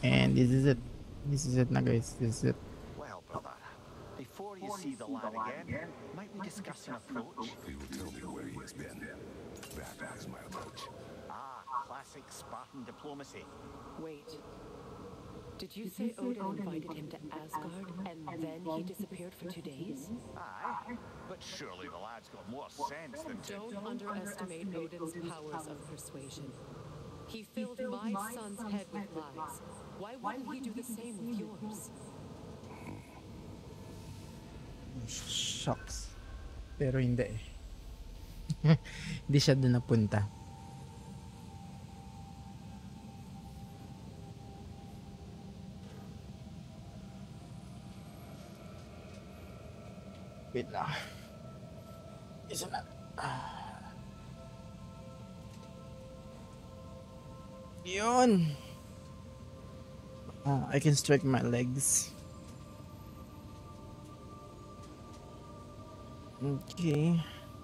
And this is it. This is it now, guys. This is it. Well, brother, before you see the lad again, might we discuss an approach? He will tell me where he has been. That is my approach. Ah, classic Spartan diplomacy. Wait. Did you say Odin invited him to Asgard and then he disappeared for 2 days? Aye, but surely the lad's got more sense than to... Don't underestimate Odin's powers of persuasion. He filled my son's head with lies. Why wouldn't he do the same with yours? Shocks. Pero hindi eh. Hindi siya doon napunta. Wait lang. Isa na. Yun. I can stretch my legs. Okay.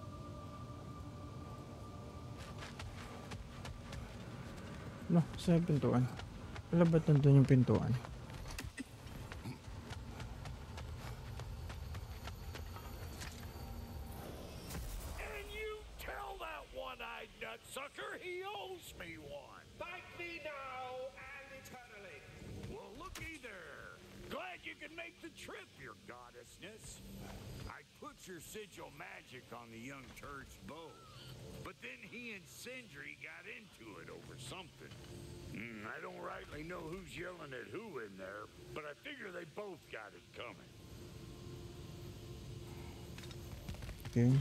No, sa pintuan. Wala ba nandun yung pintuan? And you tell that one-eyed nutsucker he owes me one. Thank me now and eternally. Well, looky there. Glad you can make the trip, your goddessness. I put your sigil magic on the young turd's bow, but then he and Sindri got into it over something. I don't rightly know who's yelling at who in there, but I figure they both got it coming. Okay.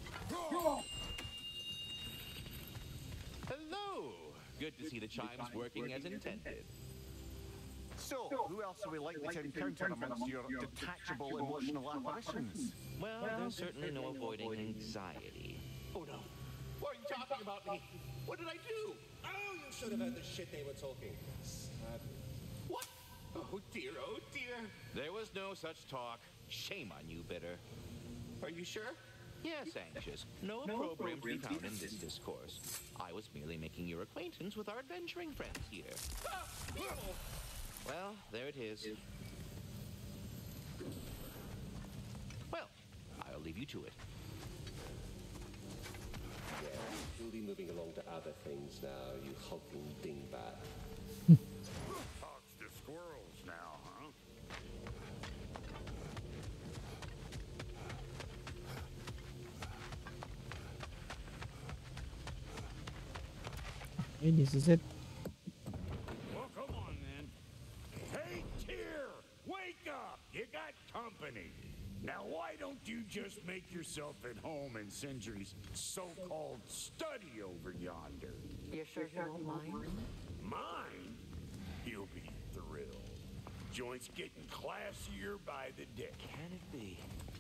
Hello! Good to see the chimes working as intended. So, who else are we likely to encounter amongst your detachable emotional apparitions? Well, there's certainly no avoiding anxiety. Oh no. What are you talking about me? What did I do? Oh, you should have heard the shit they were talking. Sadly. What? Oh dear, oh dear. There was no such talk. Shame on you, Bitter. Are you sure? Yes, Anxious. No opprobrium to be found in this discourse. I was merely making your acquaintance with our adventuring friends here. Ah, no. Well, there it is. Well, I'll leave you to it. Yeah, you'll be moving along to other things now, you hulking dingbat. Talks to squirrels now, huh? Okay, this is it. Well, come on then. Hey, Tyr! Wake up! You got company. Now, why don't you just make yourself at home in Sindri's so-called study over yonder? You sure you won't mind? Mine? You'll be thrilled. Joint's getting classier by the day. Can it be?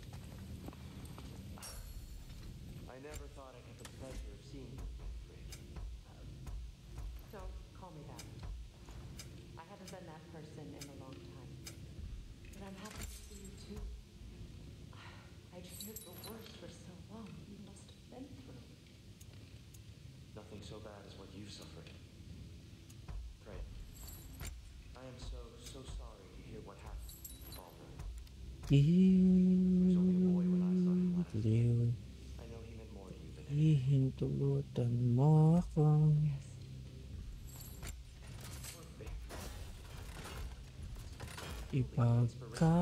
I never thought I'd have the pleasure of seeing you, Rick. Don't call me that. I haven't been that person in a long time. But I'm happy to see you too. I just lived the worst for so long. You must have been through. Nothing so bad as what you suffered. Pray. I am so sorry to hear what happened, Baldur. was only a boy when I saw him last. Liw. I know he meant more to you than anything. Ihintulutan mo ako. Yes. Ipagka.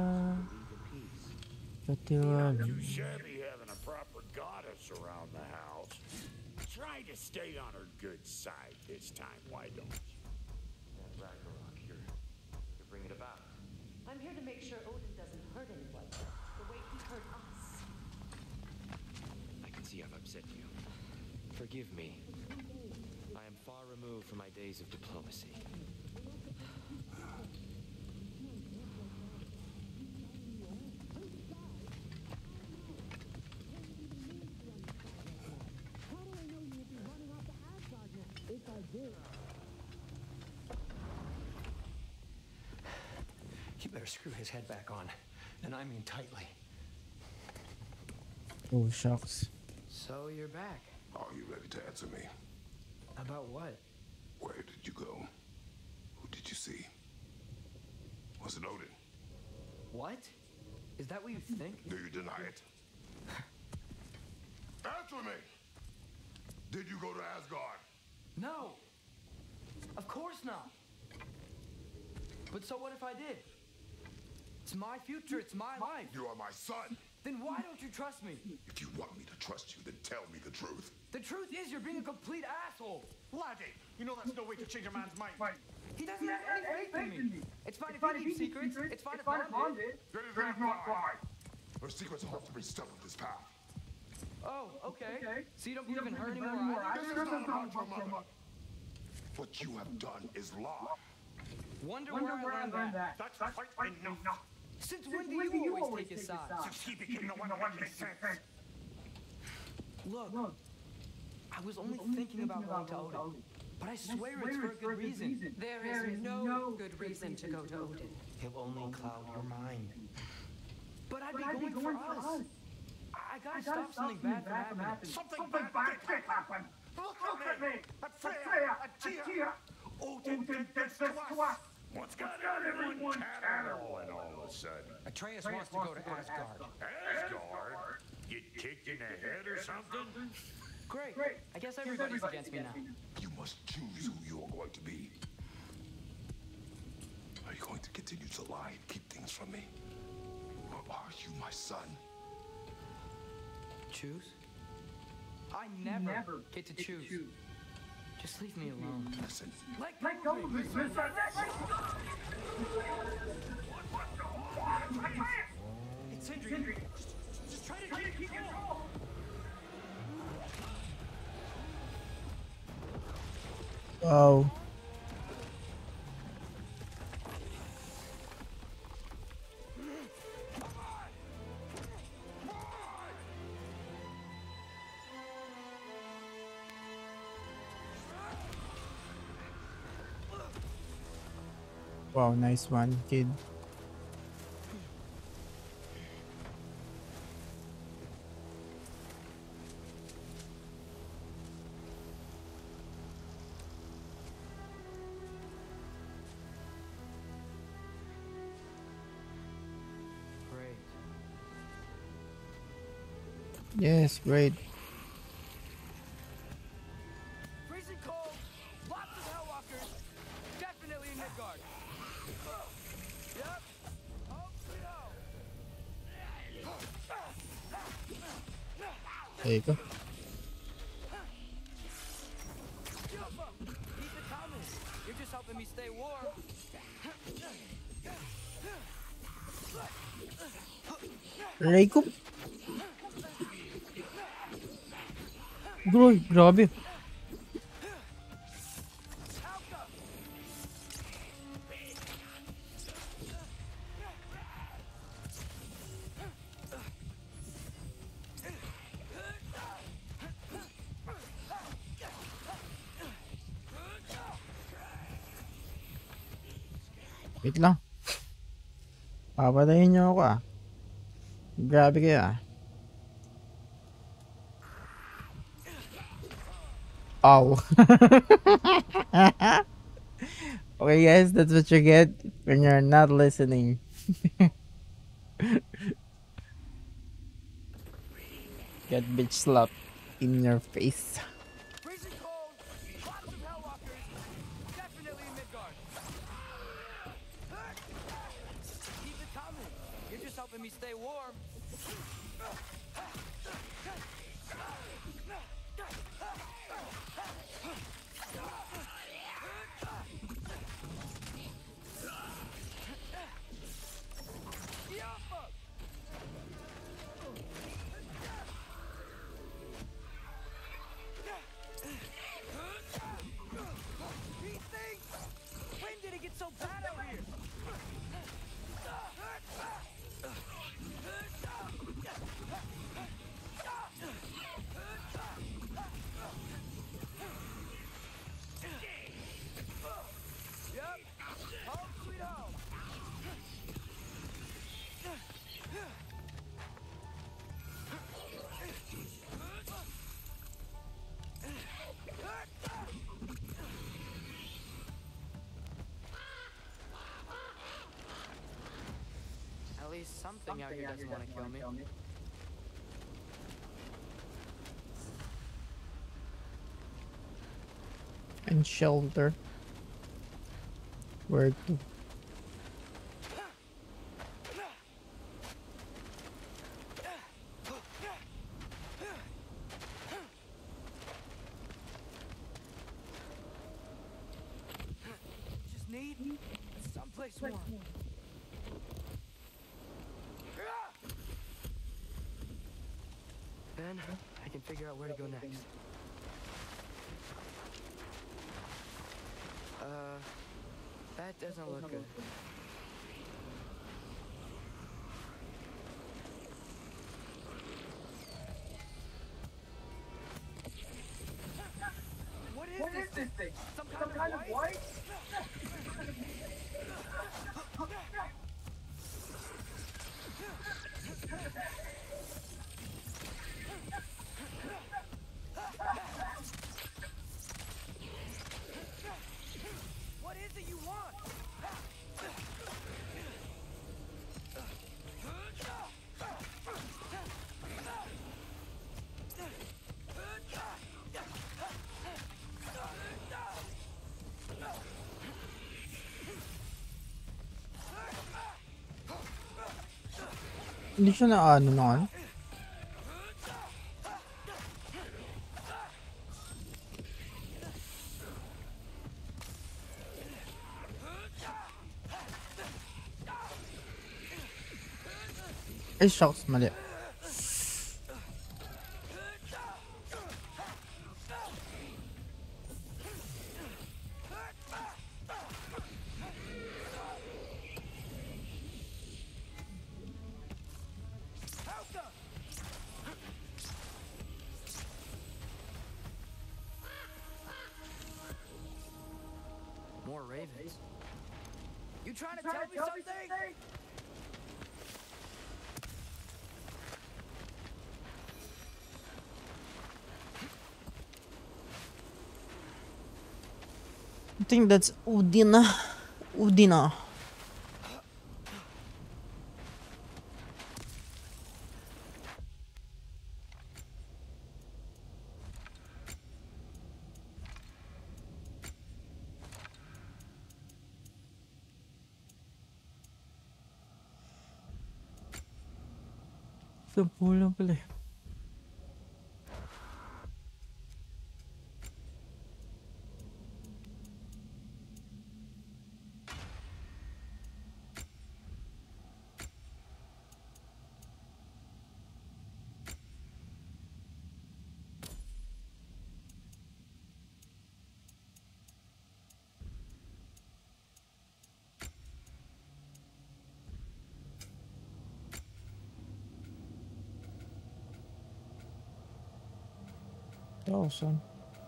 Katiwala. Too shabby having a proper goddess around the house. Try to stay on her good side this time, why don't you? That Ragnarok, you're bringing about. I'm here to make sure Odin doesn't hurt anyone the way he hurt us. I can see I've upset you. Forgive me. I am far removed from my days of diplomacy. You better screw his head back on, and I mean tightly. Oh, shucks. So you're back. Are you ready to answer me? About what? Where did you go? Who did you see? Was it Odin? What? Is that what you think? Do you deny it? Answer me! Did you go to Asgard? No! Of course not! But so what if I did? It's my future, it's my life. You are my son. Then why don't you trust me? If you want me to trust you, then tell me the truth. The truth is you're being a complete asshole. Laddie, you know that's no way to change a man's mind. He doesn't have any faith in me. It's fine if he keeps secrets. It's fine if Bond did. That is not why. Her secrets will have to be stuck with this path. Oh, okay. So you don't believe in her anymore either? This is not about your mother. What you have done is lie. Wonder where I learned that. That's quite enough. Since when do you always take his side? Since he became the one that makes sense. Look, I was only thinking about going to Odin. But I swear it's for a good reason. There is no good reason to go to Odin. He'll only cloud your mind. But I'd be going for us. I gotta stop something bad from happening. Something bad did happen. Look at me. At Freya. At Tyr. Odin did this to us. What's got everyone catatonic all of a sudden? Atreus wants to go to Asgard. Asgard? Get kicked in the head or something? Great. I guess everybody's against me now. You must choose who you are going to be. Are you going to continue to lie and keep things from me? Or are you my son? Choose? I never get to choose. Just leave me alone. Listen. Let go of me. It's Sindri. Just try to keep control. Wow. Wow, nice one, kid. Great. Yes, great. Freezing cold, lots of Hellwalkers, definitely in Midgard. Yep. Oh, There you go. Keep it coming. You're just helping me stay warm. Reiko. Bro, grabe. Wait lang. Papatayin niyo ako ah. Grabe kayo ah. Oh. Okay guys, that's what you get when you're not listening. Get bitch slapped in your face. Freezing cold, lots of Hellwalkers, definitely in Midgard. Keep it coming. You're just helping me stay warm. When did it get so bad out here? Something out here doesn't want to kill me. And shelter. Where to? Just need someplace warm. Then I can figure out where to go next. That doesn't look good. What is this thing? Some kind of white? What is it you want? Hindi siya na ano naman. Ay, shucks, mali. More ravens. You trying to tell me something? I think that's Udina. Udina. Sa pulang pala eh. Awesome.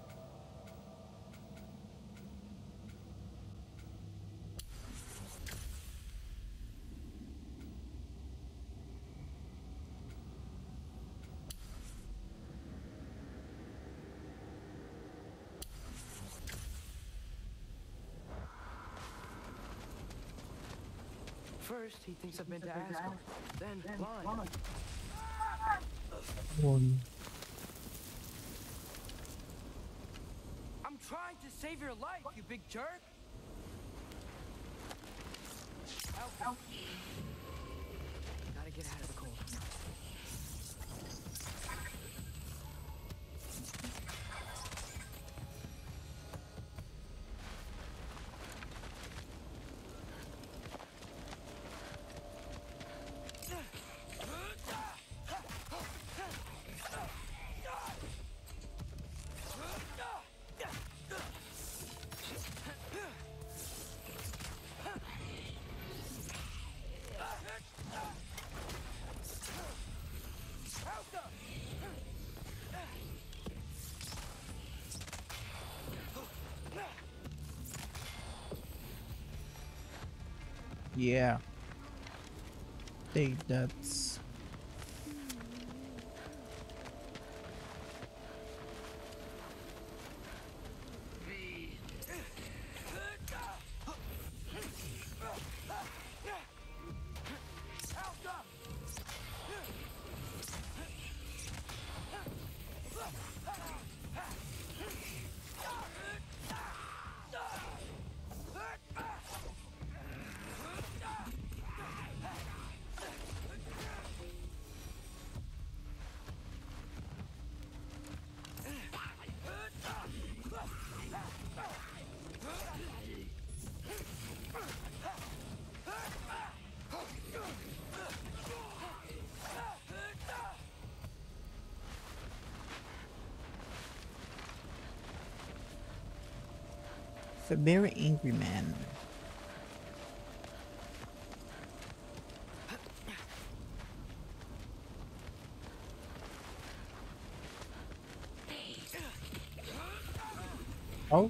First, he thinks I've been to Asgard. Then, blind. One. I'm trying to save your life, you big jerk! Out. Gotta get out of the cold. Yeah. Take that. a very angry man. Oh.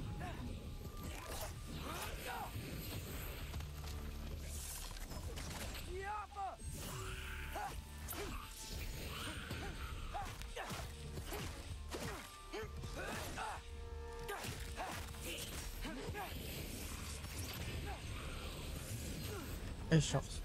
Hey, shucks.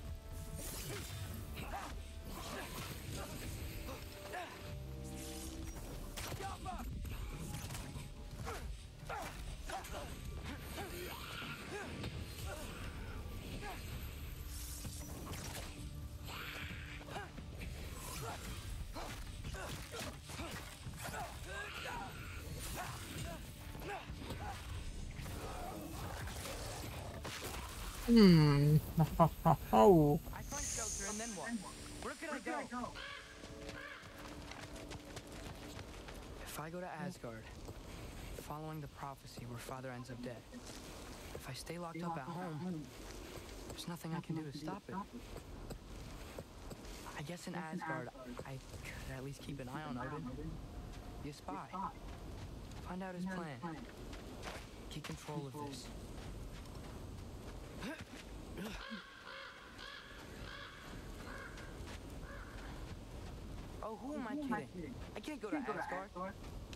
Oh. I find shelter and then what? Where could I go? If I go to Asgard, following the prophecy where Father ends up dead, if I stay locked up at home, there's nothing I can do to stop it. I guess in Asgard, I could at least keep an eye on Odin. Be a spy. Find out his plan. Keep control of this. Oh, who am I kidding? I can't go to Asgard.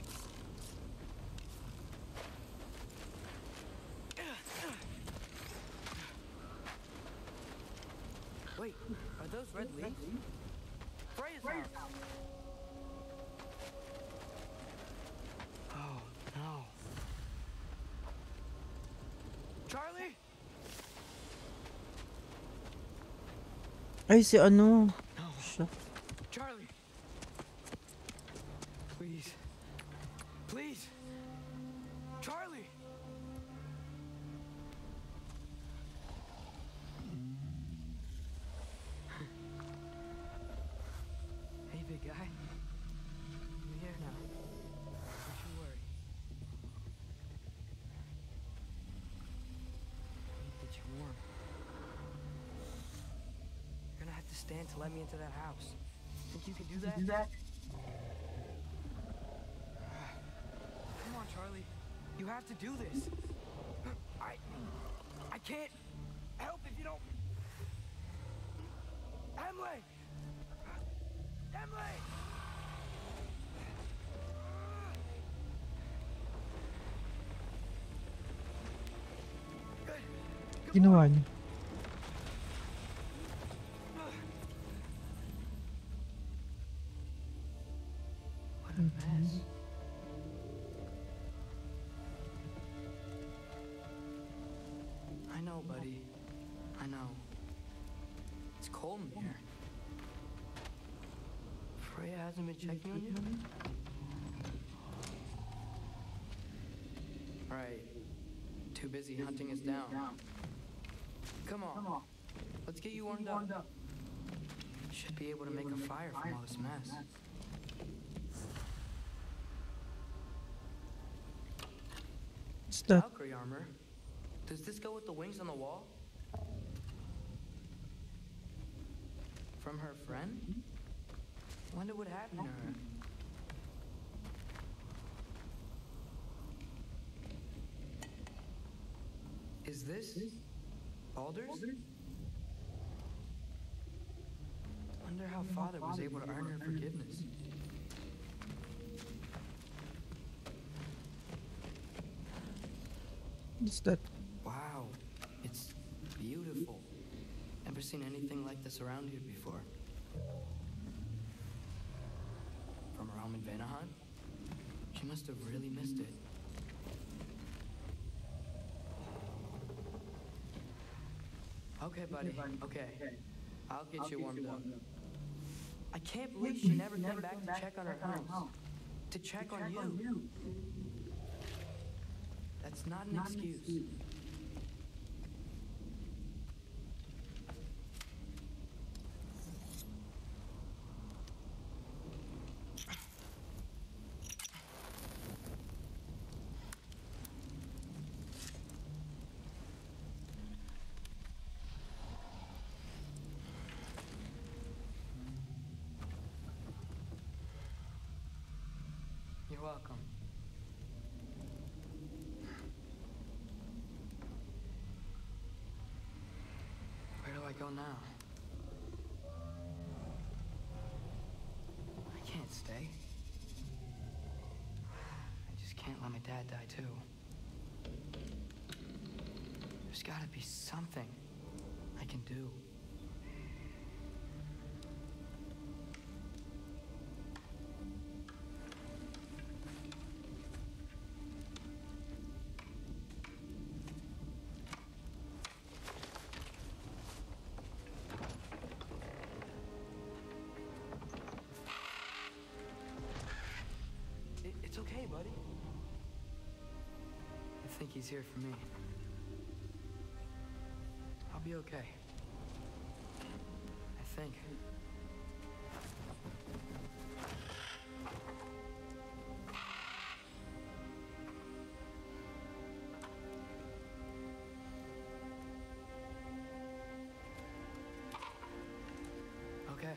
Wait, are those red leaves? Freya's house! Oh, no. Charlie? Ay, si ano? No. Siya. Charlie! Please. Please! Charlie! Hey, big guy. I'm here now. Don't you worry. I need to get you warm. You're gonna have to stand to let me into that house. Think you can do that? Come on, Charlie. You have to do this. I can't help if you don't. Emily! Emily! Ginawa niya. What a mess. I know, buddy. I know. It's cold in here. Freya hasn't been checking on you? Right. Too busy hunting us down. Come on. Let's get you warmed up. Should be able to make a fire from all this mess. What's that? Valkyrie armor. Does this go with the wings on the wall? From her friend? Wonder what happened to her. Is this Baldur's? Wonder how Father was able to earn her forgiveness. What's that? Wow, it's beautiful. Never seen anything like this around here before. From her home in Vanaheim? She must have really missed it. Okay, buddy. Okay. I'll get you warmed up. I can't believe she never came back to check on her house. To check on you. That's not an excuse. You're welcome. Where do I go now? I can't stay. I just can't let my dad die too. There's gotta be something I can do. It's okay, buddy. I think he's here for me. I'll be okay. I think. Okay.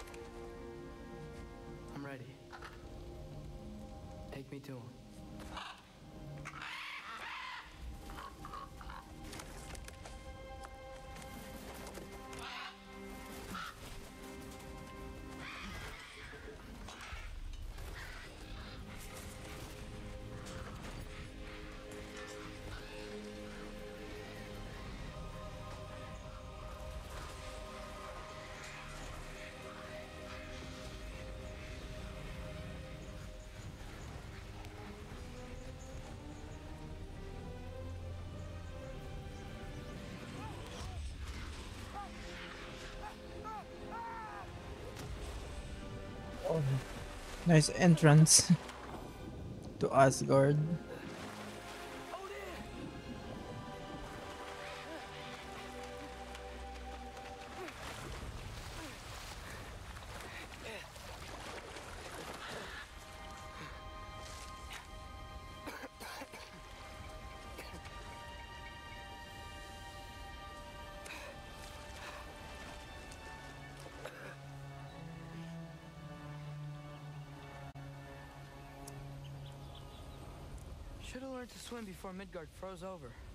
I'm ready. Take me to him. Oh, nice entrance to Asgard. Should have learned to swim before Midgard froze over.